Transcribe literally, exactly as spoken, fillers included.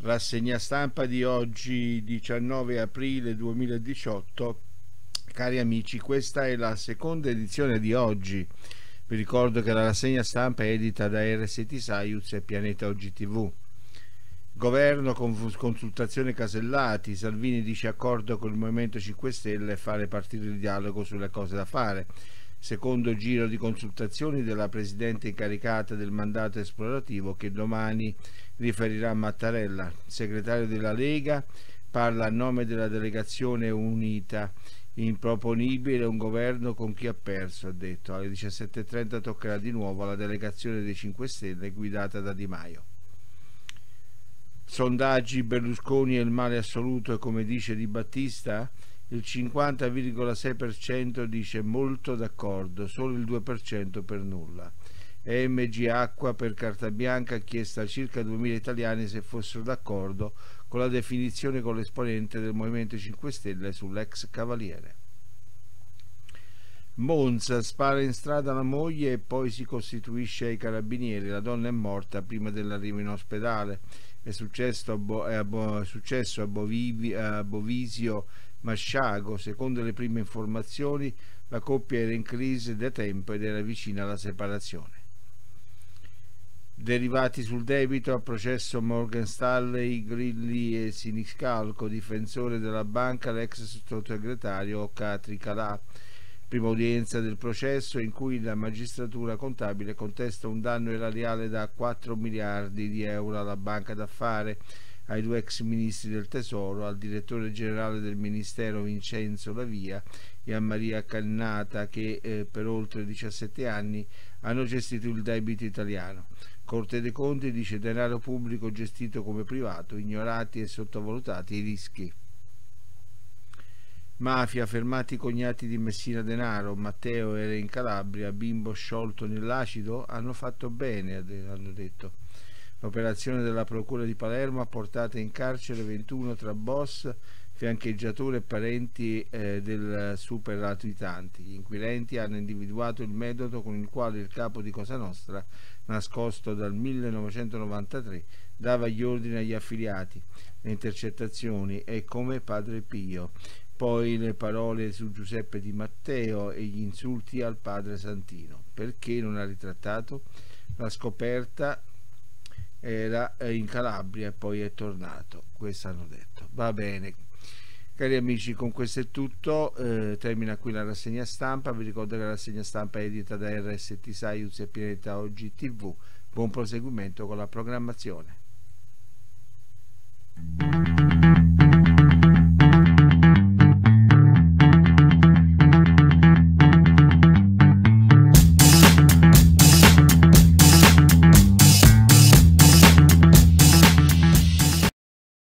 Rassegna stampa di oggi diciannove aprile duemiladiciotto. Cari amici, questa è la seconda edizione di oggi. Vi ricordo che la rassegna stampa è edita da R S T Saiuz e Pianeta Oggi tivù. Governo con consultazione Casellati, Salvini dice accordo con il Movimento cinque Stelle e fare partire il dialogo sulle cose da fare. Secondo giro di consultazioni della Presidente incaricata del mandato esplorativo che domani riferirà a Mattarella. Il segretario della Lega parla a nome della delegazione unita. Improponibile un governo con chi ha perso, ha detto. Alle diciassette e trenta toccherà di nuovo alla delegazione dei cinque Stelle guidata da Di Maio. Sondaggi: Berlusconi è il male assoluto e, come dice Di Battista, il cinquanta virgola sei per cento dice molto d'accordo, solo il due per cento per nulla. E M G Acqua per carta bianca ha chiesto a circa duemila italiani se fossero d'accordo con la definizione con l'esponente del Movimento cinque Stelle sull'ex Cavaliere. Monza: spara in strada la moglie e poi si costituisce ai carabinieri. La donna è morta prima dell'arrivo in ospedale. È successo a, Bo- è a, Bo- è successo a, Bovivi- a Bovisio Masciago. Secondo le prime informazioni la coppia era in crisi da tempo ed era vicina alla separazione. Derivati sul debito, a processo Morgan Stanley, Grilli e Siniscalco, difensore della banca l'ex sottosegretario Catri Calà. Prima udienza del processo in cui la magistratura contabile contesta un danno erariale da quattro miliardi di euro alla banca d'affari, ai due ex ministri del Tesoro, al direttore generale del Ministero Vincenzo Lavia e a Maria Cannata che eh, per oltre diciassette anni hanno gestito il debito italiano. Corte dei Conti dice denaro pubblico gestito come privato, ignorati e sottovalutati i rischi. Mafia, fermati i cognati di Messina Denaro, Matteo era in Calabria, bimbo sciolto nell'acido, hanno fatto bene, hanno detto. L'operazione della Procura di Palermo ha portato in carcere ventuno tra boss, fiancheggiatori e parenti eh, del super latitante. Gli inquirenti hanno individuato il metodo con il quale il capo di Cosa Nostra, nascosto dal millenovecentonovantatré, dava gli ordini agli affiliati, le intercettazioni e come Padre Pio. Poi le parole su Giuseppe Di Matteo e gli insulti al padre Santino. Perché non ha ritrattato? La scoperta era in Calabria e poi è tornato. Questo hanno detto. Va bene. Cari amici, con questo è tutto. Eh, termina qui la rassegna stampa. Vi ricordo che la rassegna stampa è edita da R S T Saiuz e Pianeta Oggi tivù. Buon proseguimento con la programmazione.